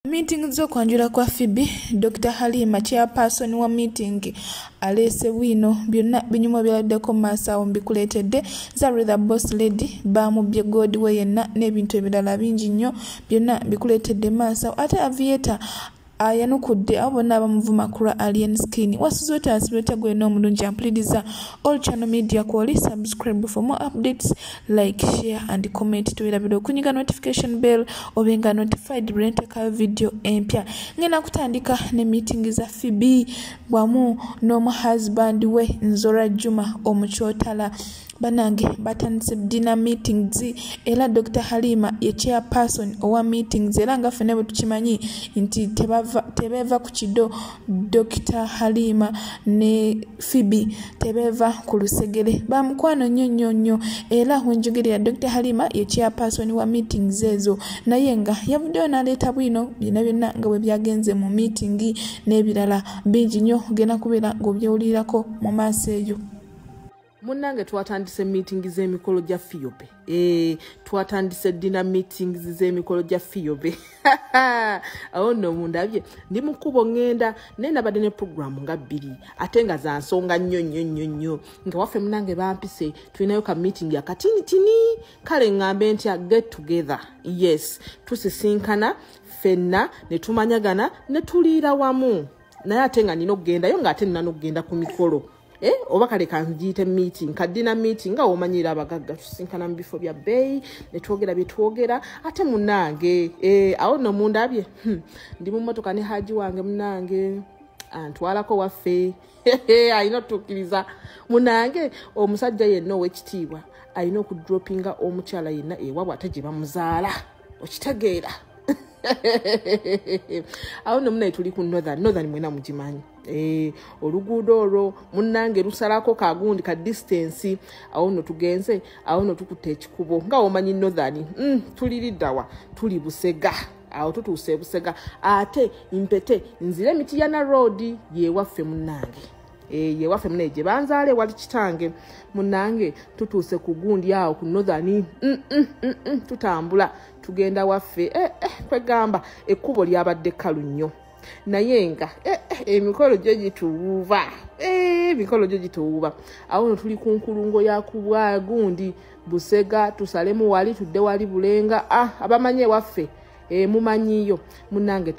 Meeting z'okwanjula kwa Pheobe, Dr. Halimah, Chairperson wa meeting, aleese bwino byonna binyumo byaladdeko maaso awo mbikuleetedde Zaru the boss lady baamubye Godwe yenna n'ebintu ebirala bingi nnyo byonna bikuleetedde maaso ate aviator yanukudde abo bonna abamuvuma kula alien skin wasuzote asibeta gwe n'omulungi ampuliriza all channel media kwoli subscribe for more updates, like, share and comment tuwirabira okunyiga notification bell obenga notified brenteka video empya ngena kutandika ne meeting za Pheobe wamu n'omu husband we Nzora Juma omukyotala banange batandise dinner meetings era Dr. Halimah ye chairperson owa meetings era nga fene tukimanyi nti tebeva ku kido Dr. Halimah ne Pheobe tebeva ku lusegere bamukwano nnyo era wenjogerera Dr. Halimah ye chairperson wa meetings ezo naye nga yavuddeyo n'aleeta bwino byonna nga bwe byagenze mu meeting n'ebirala bingi nnyo gena kubeera ng'obyewulirako mu maaso eyo. Munnange twatandise meetings z'emikolo gya Pheobe. Twatandise dinner meetings z'emikolo gya Pheobe. Awo nno mundabye ndi mu kkubo ngenda naye nabadde ne program nga 2 ate nga za nsonga nnyo nga waffe munnange bampise tulinayo ka meeting ya katinitini kale ngambe ntya get together. Yes, tusisinkana fenna ne tumanyagana ne tuliira wamu naye ate nga nina okgendayo nga ate nina n'okgenda ku mikolo. Oba kale kanjite meeting kadina meeting nga omanyira abagagga tusinkana mu bifo bya bay ne twogera bye twogera ate munnange awo no mundabye ndi mu motoka ne haji wange munnange antwalako waffe ayina tukiriza munnange omusajja yenna ow'ekitiibwa ayina okudropinga omukyala yenna ewabwe ate gye bamuzaala okitegeera. Awo no munaye tuli ku northern mwena mugimanyi oluguudo olwo munnange lusalako kagundi ka distance awo no tugenze awo no tukutte ekikubo nga omanyi northern tuliriddawa tuli Busega awo tutuuse Busega ate impete nzire Mitiyana road yewaffe munnange yewaffe munaye gye banzaale wali kitange munnange tutuuse ku gundi awo ku northern tutambula tugenda waffe kwegamba ekkubo lyabadde kkalu nnyo naye nga emikolo gyo gituwuuba emikolo gyo gituwuuba awo no tuli ku nkulungo ya kubwa gundi Busega tusalemu wali tudde wali Bulenga abamanye waffe mumanyiyo munnange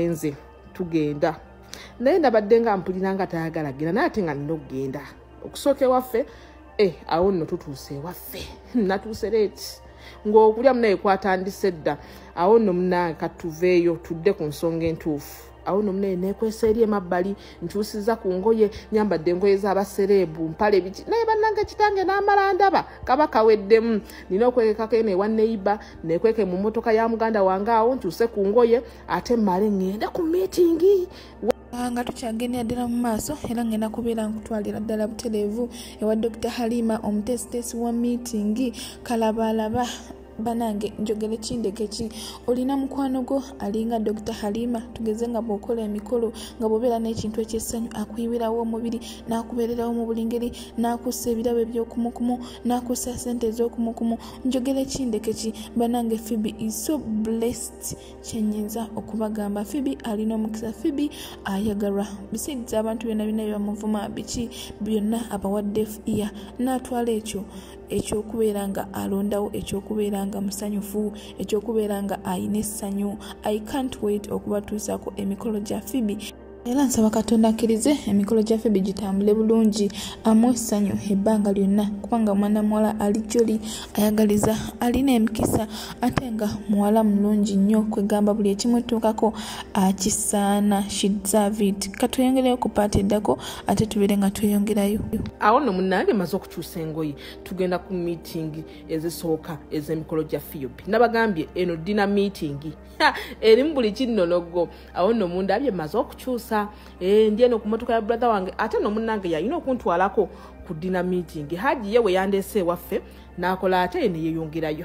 tugenda naye ndabadde nga mpulira nga tayagala genda naye ate nga nina okgenda okusooka ewaffe awo nno tutuuse ewaffe natuuse leeti ng'okulya munaye kwatandise dda awo nno munnange katuveeyo tudde ku nsonga entuufu awo nno munaye neekwesa eri emabbali nkyusiza ku ngoye nyambadde engoye z'abasereebu mpale biki naye bannange kitange n'amala ndaba kaba kaweddemu nina okwekekako eno ewa neiba neekweke mu mmotoka ya muganda wange awo nkyuse ku ngoye ate mmale ngende ku meeting nga tukyagendera ddala mu maaso era ngenda kubeera nkutwalira ddala butereevu ewa Dr. Halimah omutesitesi wa meeting kalabalaba banange njogere kindeke ki olina mukwano go alinga Dr. Halimah tugeze nga bw'okola emikolo nga bw'obeera n'ekintu ekyessanyu akuyiwirawo omubiri n'akubeererawo mu buli ngeri n'akussa ebirabo eby'okumukumu n'akussa ssente ez'okumukumu njogere kindeke ki banange Pheobe is so blessed kyenyinza okubagamba Pheobe alina omukisa Pheobe ayagalwa besides abantu byonna byebamuvuma biki byonna abawadde ear n'atwala ekyokubeera nga alondawo ekyokubeera nga musanyufu ekyokubeera nga ayina essanyu. I can't wait okubatuusaako emikolo gya Pheobe era nsaba Katonda akkirize emikolo gya Pheobe gitambule bulungi amu essanyu ebbanga lyonna kubanga mwana muwala ali joli ayagaliza alina emikisa ate nga muwala mulungi nnyo kwegamba buli ekimutuukako akisaana she deserve it. Katweyongereyo ku paati eddako ate tubeere nga tweyongerayo. Awo nno munnange maze okukyusa engoye tugenda ku meeting ezisooka ez'emikolo gya Pheobe nabagambye eno dinner meeting erimu buli kinnonogo awo nno mundabye maze okukyusa ndi eno ku motoka ya brother wange ate no munnange yalina okuntwalako ku dinner meeting haji yewe yandeese ewaffe n'akola ate ne yeyongerayo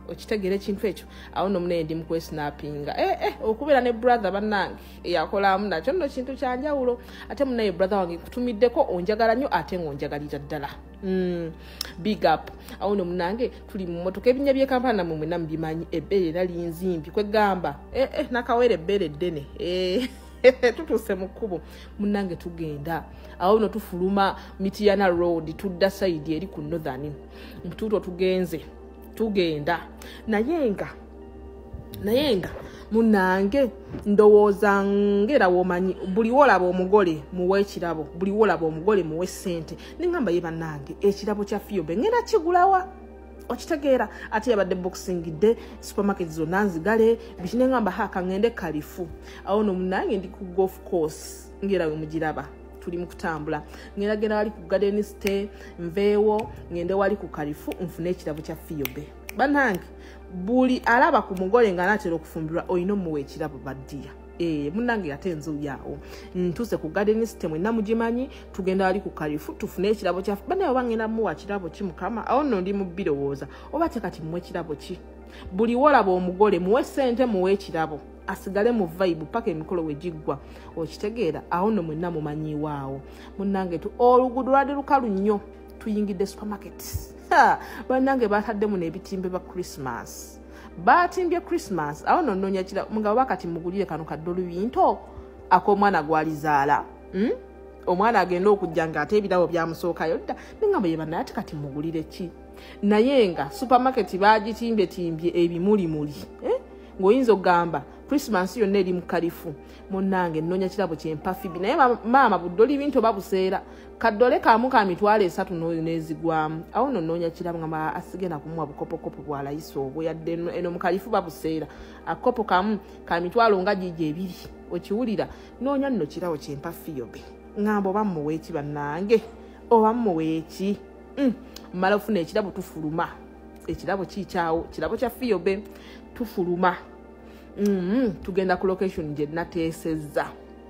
okitegere ekintu ekyo awo nno munne ndi mukwesnappinga okubeera ne brother bannange eyakolamu nakyo nno kintu kyanjawulo ate munnaye brother wange kutumiddeko onjagala nnyo ate ng'onjagalira ddala big up awo nno munnange tuli mu mmotoka ebinnya by'ekampala namwe mwenna mubimanyi ebbeere era linzimbi kwegamba nakawere ebbeere ddene tutuuse mu kkubo munnange tugenda awo nno tufuluma Mityana road tudda side eri ku northern mtuto tugenda naye nga munnange ndowooza ngera womanyi buli wolaba omugole muwe ekirabo buli wolaba omugole muwe ssente ningamba ye bannange ekirabo kya Pheobe ngenda kigulawa okitegeera ate yabadde boxing de supermarket zonna nzigale bikine ngamba haka ngende kalifu awo no munnange ndi ku golf course ngera we mugiraba tuli mu kutambula ngenda genda wali ku garden stay nveewo ngende wali ku kalifu nfune ekirabo kya Pheobe bannange buli alaba ku mugole nga natera okufumbirwa oyino muwe ekirabo baddiya munnange yatenzo yawo ntuse ku garden system na mugimanyi tugenda wali ku kalifu tufune ekirabo kya banayo bangena muwa kirabo ki mukama awo nno ndi mu birowooza oba kati muwe ekirabo ki buli wolaba omugole muwe ssente muwe ekirabo asigale mu vibe paka emikolo wegiggwa okitegeera awo nno mwenna mumanyiwaawo munnange oluguudo lwali lukalu nnyo tuyingidde supermarket bannange bataddemu n'ebitimbe ba Christmas batimbye Christmas awo nno nnonya kira nga wakati mugulire kano kaddolu binto ak'omwana gwalizaala omwana agenda okujja nga ate ebirabo byamusookayo dda ningamba ye bannaye ate kati mugulire ki naye nga supermarket bagitimbye ebimulimuli ng'oyinza okugamba Christmas yonna eri mu kalifu munnange nnonya kirabo kyempa Pheobe naye maama buddoli bintu babuseera kaddole kamu ka mitwalo 3 n'ezigwamu awo nno nnonya kirabo nga asigenda kumuwa bukopokopo bwalayisa obwo yadde eno mu kalifu babuseera akopo kamu ka mitwalo nga gigi 2 okiwulira noonya nno kirabo kyempa Pheobe ngamba oba mmuwe eki bannange oba mmuwe eki mmala ofuna ekirabo tufuluma ekirabo kikyawo kirabo kya Pheobe tufuluma tugenda ku location gye nateesezza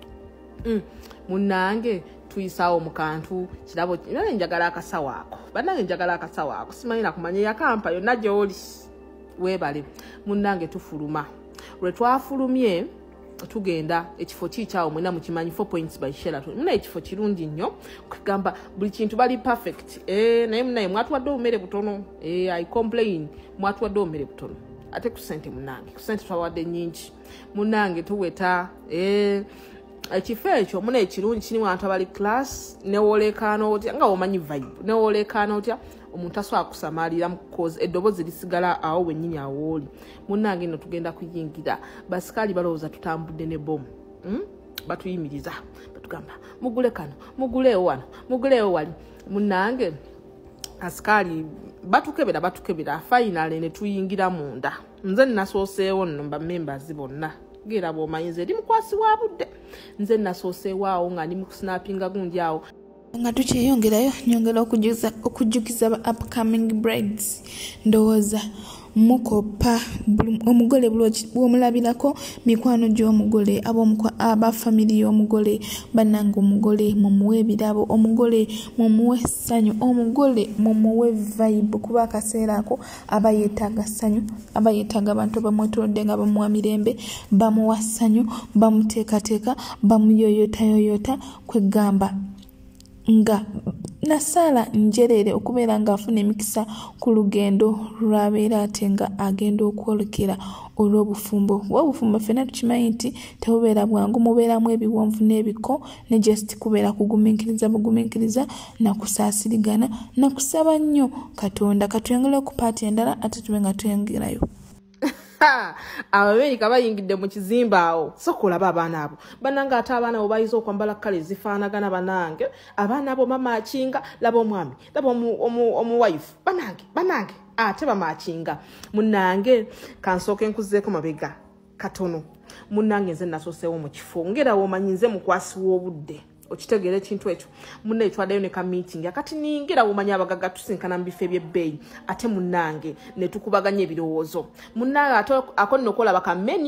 munnange tuyisaawo mu kantu kirabo nale njagala akasawo ako bannange njagala akasawo ako simanyi nakumanya yakampa yonna gy'oli weebale munnange tufuluma lwe twafulumye tugenda ekifo kikyawo mwena mukimanyi 4 points by Sheraton muna ekifo kirungi nnyo kugamba buli kintu bali perfect naye munaye mwatuwadde obumere butono I complain mwatuwadde obumere butono ate ku sente munnange ku sente twawadde nnyingi munnange tuweta ekifo ekyo muna ekirungi kirimu abantu abali class newoolekaana otya nga womanyi vibe newoolekaana otya omuntu asobola kusamaalira mu cause eddoboozi lisigala awo wennyini awooli munnange nno tugenda kuyingira basikaali balowooza tutambudde ne bomu batuyimiriza batugamba mugule kano muguleewo wano muguleewo wali munnange asikaali batukebera finally ne tuyingira munda nze nasooseewo nno members bonna gera bw'omanyiza eri mukwasi wa budde nze nasooseewo awo nga ndi mu kusnappinga gundi awo nga tukyeyongerayo nyongera okujjukiza ba upcoming brides ndowooza mukopa omugole bw'omulabirako mikwano gy'omugole abafamily y'omugole bannange omugole mumuwe ebirabo omugole mumuwe ssanyu omugole mumuwe vibe kuba akaseera ako aba yeetaaga ssanyu aba yeetaaga abantu bamwetolodde nga bamuwa mirembe bamuwa ssanyu bamuteekateeka bamuyoyotayoyota kwegamba nga nasaala njerere okubeera nga afuna emikisa ku lugendo lwabeera ate nga agenda okwolekera olw'obufumbo w'obufumbo ffenna tukimanyi nti tebubeera bwangu mubeeramu ebiwonvu n'ebiko ne just kubeera bugumiikiriza nakusaasirigana nakusaba nnyo katonda katuyongere okupaati endala ate tube nga tuyongerayo ababeerika bayingidde mu kizimba awo sokulaba abaana abo bannange ate abaana abo bayiza okwambala kkala ezifaanagana bannange abaana abo mamaakinga laba omwami laba omuwaifu bannange ate bamaakinga munnange kansooke nkuzeeko mabega katono munnange nze nasooseewo mu kifo ngera womanyi nze mukwasi w'obudde okitegeera ekintu ekyo munne etwaddayo ne ka meeting akati ningira womanya abagaga tusinkana mu bifo ebyebbeeyi ate munnange ne tukubaganya ebirowoozo munnange ate akonno okolaba ka menu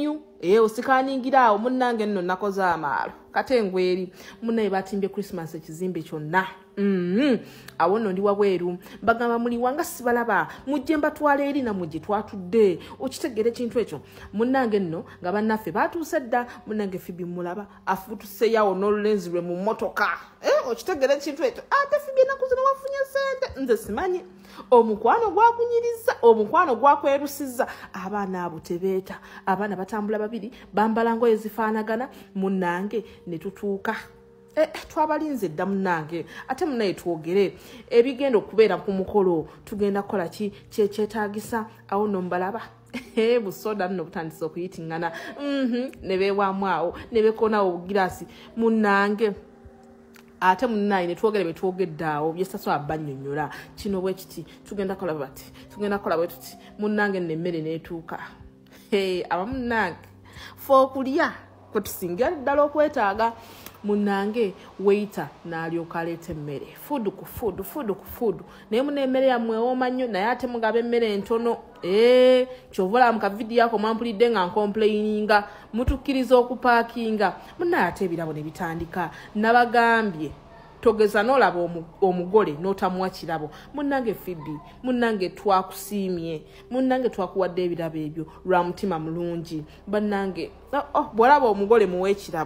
osikaningira awo munnange nno nakoze amaalo kate ngweri munnaye batimbye Christmas ekizimbe kyonna awo nno ndi wabweru bagamba muli wanga sibalaba mujje mbatwala eri na mujje twatudde okitegere ekintu ekyo munnange nno nga bannaffe batuuse dda munnange Pheobe mulaba afutuse yawo n'olulenzi lwe mu mmotoka okitegere ekintu ekyo ate Pheobe nakuze wafunye sente nze simanyi omukwano gwakunyiriza omukwano gwakwerusizza abaana abo tebeeta abaana batambula babiri bambala ngoye zifaanagana munnange ne tutuuka twabalinze dda munnange ate munnaye twogere ebigenda okubeera ku mukolo tugenda kukola ki kyekyetaagisa awo nno mbalaba busoda nno butandise okuyitingana ne beewaamu awo ne bekonawo obugiraasi munnange ate munnaye ne twogere bye twogedde awo byesaso abannyonnyola kino bwe kiti tugenda kola bati tugenda kola bwe tuti munnange n'emmere n'etuuka abamu munnange fe okulya kwe tusingira ddala okwetaaga munnange weita n'alyoka aleeta emmere food ku food naye muna emmere yammwe ewooma nnyo naye ate mugaba emmere entono kyovola mu kavidiyo ako mwampulidde nga nkomplaininga mutukkiriza okupaakinga munnaye ate ebirabo ne bitandika nabagambye togeza n'olaba omugole n'otamuwa kirabo munnange Pheobe munnange twakusiimye munnange twakuwadde ebirabo ebyo lwa mutima mulungi bannange bw'olaba omugole muwe ekirabo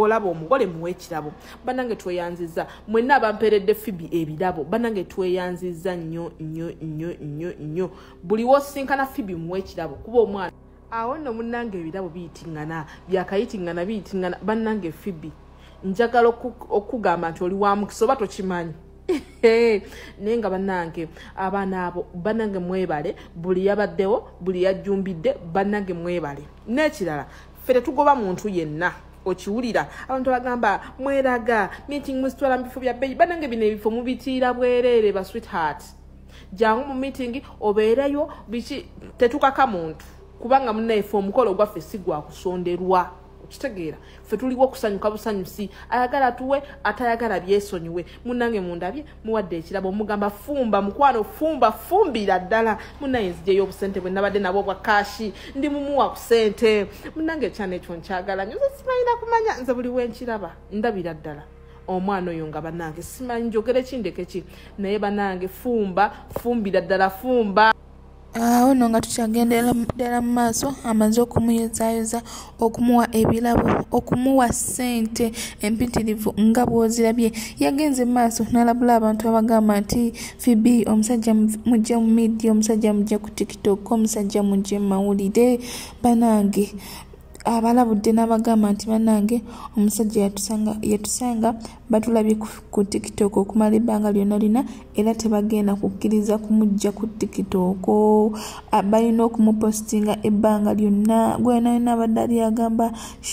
bannange tweyanziza mwenna abamperedde Pheobe ebirabo bannange tweyanziza nnyo buli wosinkana Pheobe muwe ekirabo kuba omwana awo nno munnange ebirabo biyitingana byakayitingana biyitingana bannange Pheobe njagala okugamba nti oli wa mukisa oba tokimanyi naye nga bannange abaana abo bannange mwebale buli yabaddewo buli yajjumbidde bannange mwebale n'ekirala ffe tetugoba muntu yenna okiwulira abantu bagamba mweraga meeting musitwala mu bifo bya bbeeyi bannange bino ebifo mubitiira bwereere ba sweetheart jangu mu meeting obeereyo biki tetukaka muntu kubanga munnaye ffe omukolo gwaffe si gwa kusonderwa okitegeera ffe tuliwo okusanyuka busanyusi ayagala tuwe atayagala byesonyiwe munnange mundabye muwadde ekirabo mugamba fumba mukwano fumbira ddala munnange nzijeyo obusente bwe nabadde nabwo bwa kashi ndi mumuwa ku sente munnange ekyana ekyo nkyagala nnyo simalina kumanya nze buli wenkiraba ndabira ddala omwana oyo nga bannange simanyi njogere kindeke ki naye bannange fumbira ddala fumba awo nno nga tukyagendera ddala mu maaso amaze okumuyozaayoza okumuwa ebirabo okumuwa ssente empitirivu nga bw'ozirabye yagenze mu maaso n'alabula abantu abagamba nti Pheobe omusajja mujje mu media omusajja mujje ku TikTok omusajja mujje mu mawulire bannange abalabudde n'abagamba nti bannange omusajja yatusanga batulabye ku TikTok okumala ebbanga lyonna era tebagenda kukkiriza kumujja ku TikTok balina okumupostinga ebbanga lyonna gwena abadde ali agamba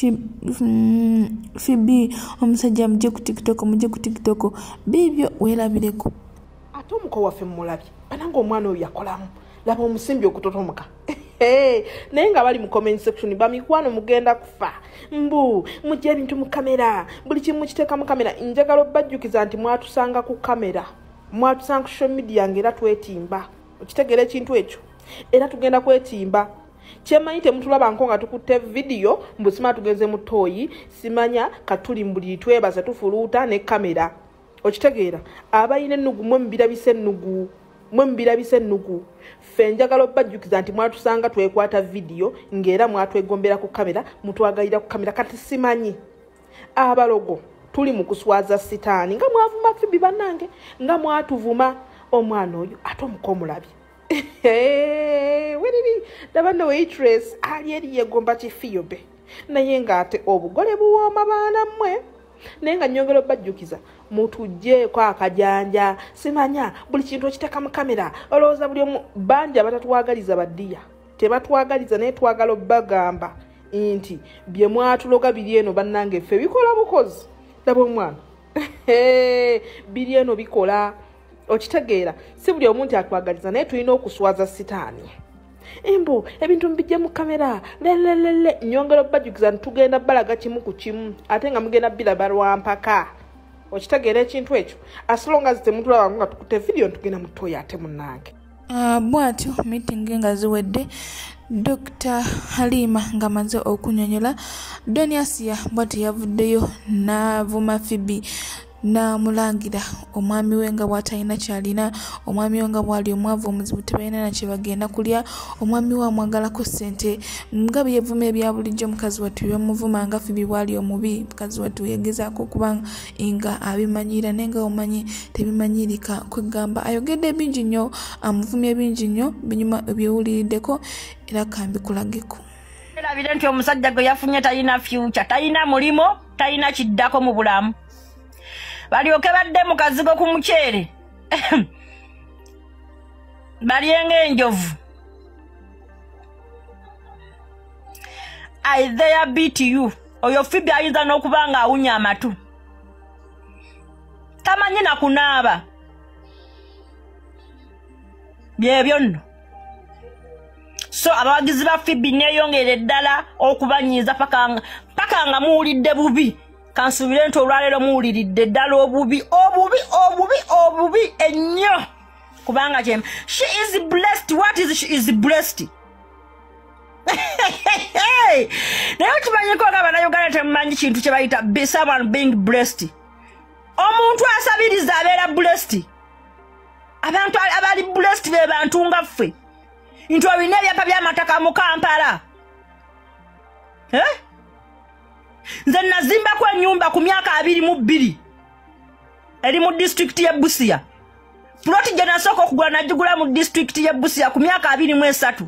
Pheobe omusajja mujje ku TikTok biibyo weerabireko ate omuko waffe mumulabye bannange omwana oyo yakolamu laba omusimbi okutotomuka naye nga bali mu comment section bamikwano mugenda kufa mbu mujje ebintu mu kamera buli kimu kiteeka mu kamera njagala obbajjukiza nti mwatusanga ku kamera mwatusanga ku social media ng'era twetimba okitegeera ekintu ekyo era tugenda kwetimba kyemanyi temutulaba nko nga tukutte video mbu simala tugenze mu tooyi simanya katuli mbuli twebaza tufuluuta ne kamera okitegeera abayina ennugu mwembirabise ennugu ffe njagala obbajjukiza nti mwatusanga twekwata video ng'era mwatwegombera ku kamera mutwagalira ku kamera kati simanyi abalogo tuli mu kuswaza sitaani nga mwavuma Pheobe bannange nga mwatuvuma omwana oyo ate omukomulabye weriri ndabano waitress ali eri yegomba ki Pheobe naye ng'ate obugole buwooma baana mmwe naye nga nnyongera obbajjukiza mutujjeeko akajanja simanya buli kintu okiteeka mu kamera olowooza buli omu bangi abatatwagaliza baddiya tebatwagaliza naye twagala obbagamba nti bye mwatuloga biri eno bannange ffe bikola bukozi laba omwana biri eno bikola okitegeera si buli omuntu atwagaliza naye tulina okuswaza sitaani embo ebintu mbijje mu kamera lelelele nnyongera obbajjukiza ntugenda balaga kimu ku kimu ate nga mugenda biraba lwampaka okitegeera ekintu ekyo as long as temutulaba nga tukutte video ntugenda mu tooyi ate munnange Bwatyo meeting nga ziwedde Dr. Halimah nga amaze okunyonyola Doniasia bwatyo yavuddeyo n'avuma Pheobe n'amulangira omwami we nga bw'atalina kyalina, omwami we nga bw'ali omwavu omuzibu tebalina na kye bagenda kulya, omwami we amwagalako ssente nga bye yevuma ebya bulijjo mukazi wattu byamuvuma nga Pheobe bw'ali omubi. Mukazi wattu yagezaako okuba nga abimanyira naye nga omanyi tebimanyirika, kwegamba ayogedde bingi nnyo, amuvumye bingi nnyo binyuma ebyewuliriddeko era kambikulageko. Erabire nti omusajja gwe yafunye talina future, talina mulimo, talina kiddako mu bulamu. Balyoke badde mu kazigo ku muceere balyenga enjovu. I there beat you. Oyo Pheobe ayinza n'okuba nga awunya amatu, tamanyi na kunaaba, byebyo nno. So abawagizi ba Pheobe neeyongere ddala okubanyiiza paka nga muwulidde bubi. Kansubire nti olwaleero muwuliridde ddala obubi ennyo kubanga kyema. She is blessed. What is she is blessed? Naye kimanyiko nga Bannayuganda temumanyi kintu kye bayita someone being blessed. Omuntu asabiriza abeera blessed. Abantu abali blessed be bantu nga ffe. Nti olina ebyapa by'amataka mu Kampala. Nze nazimbako ennyumba ku myaka 22 eri mu district y'e Busia. Ploti gye nasooka okugula nagigula mu district y'e Busia ku myaka 23.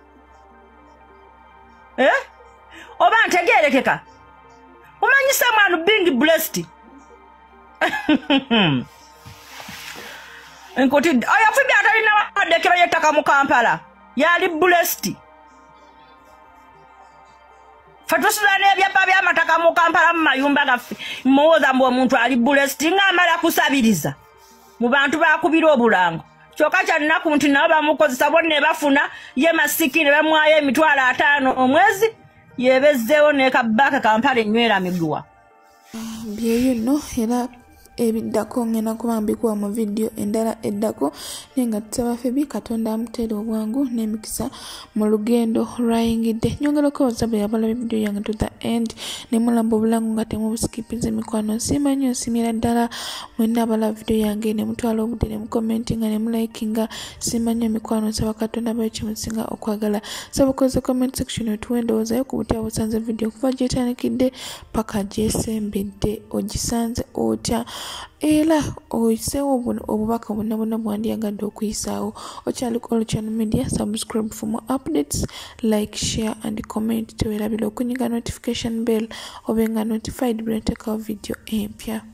Oba ntegeerekeka? Omanyi someone being blessed. Enkotidde oyo Pheobe atalina wadekero y'ettaka mu Kampala yali blessed. Fatusula ebyapa by'amataka mu Kampala mu mayumba gaffe muwoza mbu omuntu ali blessed nga amala kusabiriza mu bantu bakubira obulango. Kyokka kya nnaku nti nabo bamukozesa bonna bafuna ye masiki ne bamwayo $5,000 omwezi yebezzeewo n'ekabbaka Kampala enywera miguwa. Byeyo nno era ebiddako ngenda kuba mbikuwa mu video endala eddako naye nga tusaba Pheobe Katonda amutere obwangu n'emikisa mu lugendo lwayingidde. Nyongera okubaza bwe yabala video yange to the end ne mulamba obulango nga temubusikipiza emikwano. Nsiima nsimira ddala mwenna abala video yange ne mutwala obudde ne mukomentinga ne mulayikinga. Nsiima nnyo emikwano, nsaba Katonda bayo kyemusinga okwagala. Saba okoze comment section otuwendowoozayo ku butya busanze video kuva gyetandikidde paka gyesembedde, ogisanze otya era oyiseewo obubaka bwonna bwandiyagadde okuyisaawo. Okyali ku Oluchannel Media, subscribe for more updates, like, share and comment. Teweerabira okunyiga notification bell obenga notified bwe nteekawo video empya.